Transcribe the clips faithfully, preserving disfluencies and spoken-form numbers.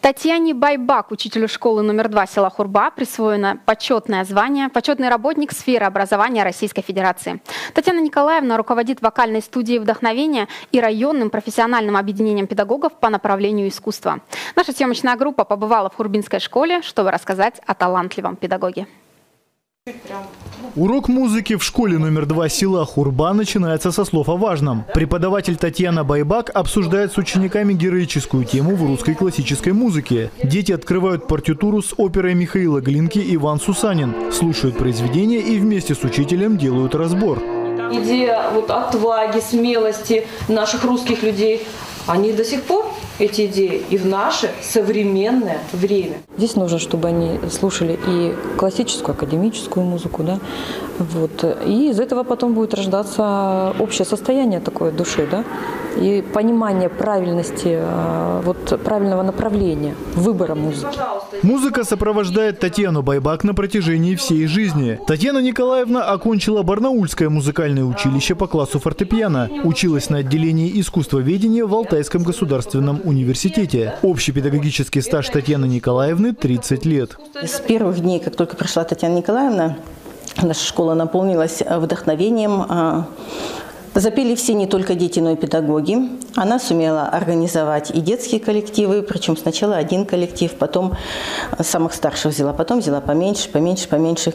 Татьяне Байбак, учителю школы номер два села Хурба, присвоено почетное звание «Почетный работник сферы образования Российской Федерации». Татьяна Николаевна руководит вокальной студией «Вдохновение» и районным профессиональным объединением педагогов по направлению искусства. Наша съемочная группа побывала в Хурбинской школе, чтобы рассказать о талантливом педагоге. Урок музыки в школе номер два села Хурба начинается со слов о важном. Преподаватель Татьяна Байбак обсуждает с учениками героическую тему в русской классической музыке. Дети открывают партитуру с оперой Михаила Глинки «Иван Сусанин», слушают произведения и вместе с учителем делают разбор. Идея вот отваги, смелости наших русских людей, они до сих пор, эти идеи, и в наше современное время. Здесь нужно, чтобы они слушали и классическую, академическую музыку, да, вот, и из этого потом будет рождаться общее состояние такое души, да, и понимание правильности, вот, правильного направления выбора музыки. Музыка сопровождает Татьяну Байбак на протяжении всей жизни. Татьяна Николаевна окончила Барнаульское музыкальное училище по классу фортепиано, училась на отделении искусствоведения в Алтайском государственном университете. Общий педагогический стаж Татьяны Николаевны – тридцать лет. С первых дней, как только пришла Татьяна Николаевна, наша школа наполнилась вдохновением. Запели все, не только дети, но и педагоги. Она сумела организовать и детские коллективы, причем сначала один коллектив, потом самых старших взяла, потом взяла поменьше, поменьше, поменьше.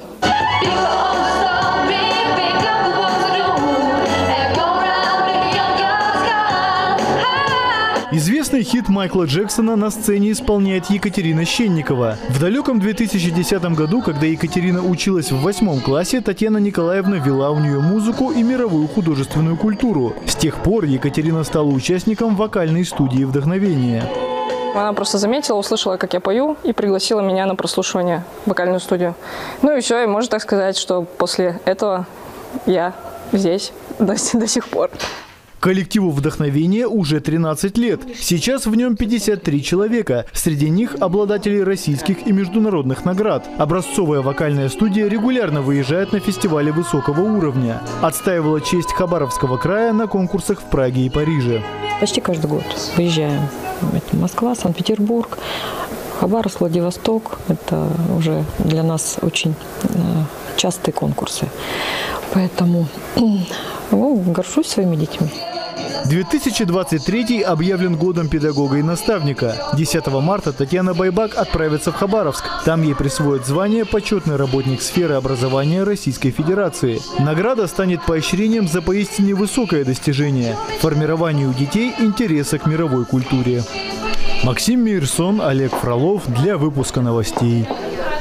Известный хит Майкла Джексона на сцене исполняет Екатерина Щенникова. В далеком две тысячи десятом году, когда Екатерина училась в восьмом классе, Татьяна Николаевна вела у нее музыку и мировую художественную культуру. С тех пор Екатерина стала участником вокальной студии «Вдохновение». Она просто заметила, услышала, как я пою, и пригласила меня на прослушивание в вокальную студию. Ну и все, и можно так сказать, что после этого я здесь до, до сих пор. Коллективу «Вдохновение» уже тринадцать лет. Сейчас в нем пятьдесят три человека. Среди них обладатели российских и международных наград. Образцовая вокальная студия регулярно выезжает на фестивали высокого уровня. Отстаивала честь Хабаровского края на конкурсах в Праге и Париже. Почти каждый год выезжаем. Это Москва, Санкт-Петербург, Хабаровск, Владивосток. Это уже для нас очень частые конкурсы. Поэтому ну, горжусь своими детьми. две тысячи двадцать третий объявлен годом педагога и наставника. десятого марта Татьяна Байбак отправится в Хабаровск. Там ей присвоят звание «Почетный работник сферы образования Российской Федерации». Награда станет поощрением за поистине высокое достижение – формированию у детей интереса к мировой культуре. Максим Мирсон, Олег Фролов для выпуска новостей.